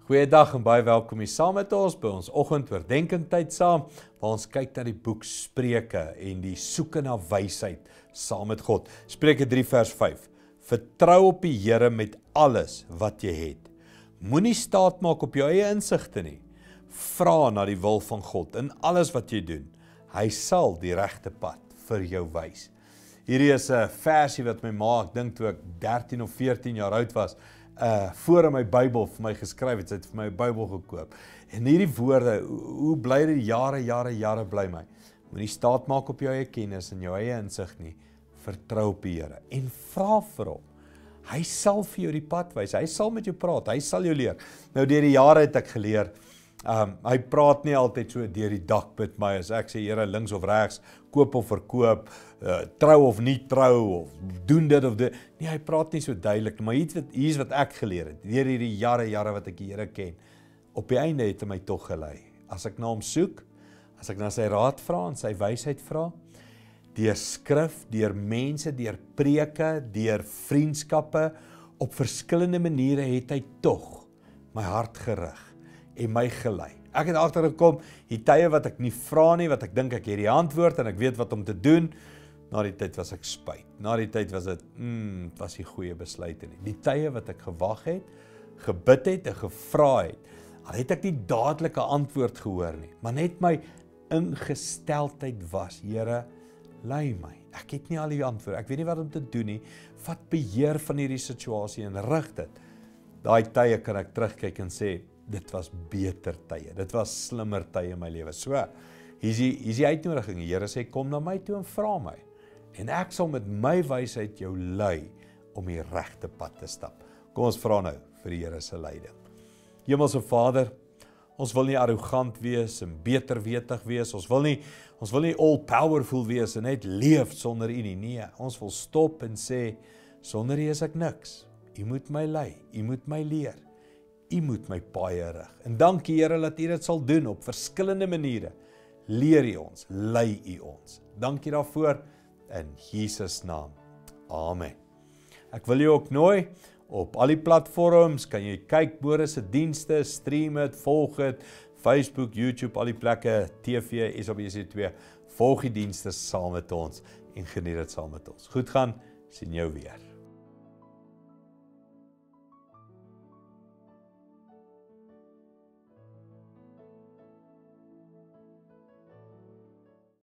Goeiedag en baie welkom hier saam met ons by ons oggendoordenkingtyd saam, waar ons kyk na die boek Spreuke en die soeke na wysheid saam met God. Spreuke 3 vers 5. Vertrou op die Here met alles wat jy het. Moenie staat maak op jou eie insigte nie. Vra na die wil van God in alles wat jy doen. Hy sal die regte pad vir jou wys. Hierdie is 'n versie wat my ma, ek dink toe ek 13 of 14 jaar oud was, voor in my Bybel vir my geskryf het, sy het vir my 'n Bybel gekoop. En hierdie woorde, hoe bly dit jare bly my. Moenie staat maak op jou eie kennis en jou eie insig nie. Vertrou op die Here en vra vir hom. Hy sal vir jou die pad wys, hy sal met jou praat, hy sal jou leer. Nou deur die jare het ek geleer, hy praat nie altyd so deur die dak met my, as ek sê, Here, links of regs, koop of verkoop, trou of nie trou, of doen dit of dit. Nee, hy praat nie so duidelik, maar hier is wat ek geleer het, deur hierdie jare wat ek die Here ken. Op die einde het hy my tog gelei. As ek na hom soek, as ek na sy raad vra en sy wysheid vra, deur skrif, deur mense, deur preke, deur vriendskappe, op verskillende maniere het hy tog my hart gerig en my gelei. Ek het agtergekom, die tye wat ek nie vra nie, wat ek dink ek het die antwoord en ek weet wat om te doen, na die tyd was ek spyt. Na die tyd was dit, was die goeie besluite nie. Die tye wat ek gewag het, gebid het en gevra het, al het ek nie dadelike antwoord gehoor nie, maar net my ingesteldheid was, Here, lei my. Ek het nie al die antwoord, ek weet nie wat om te doen nie, vat beheer van hierdie situasie en rig dit. Daai tye kan ek terugkyk en sê, dit was beter tye, dit was slimmer tye in my lewe. So, hier is die uitnodiging, die Here sê, kom na my toe en vra my, en ek sal met my wysheid jou lei om die regte pad te stap. Kom ons vra nou vir die Here se leiding. Hemelse Vader, ons wil nie arrogant wees en beterwetig wees, ons wil nie all powerful wees en net leef sonder U nie. Nee, ons wil stop en sê, sonder U is ek niks. U moet my lei, U moet my leer, U moet my paaie rig. En dankie Here dat U dit sal doen op verskillende maniere. Leer U ons, lei U ons. Dankie daarvoor in Jesus naam. Amen. Ek wil jou ook nooi op al die platforms, kan jy kyk Boris se dienste, stream het, volg het, Facebook, YouTube, al die plekke, TV, SABC2, volg die dienste saam met ons en geniet dit saam met ons. Goed gaan, sien jou weer.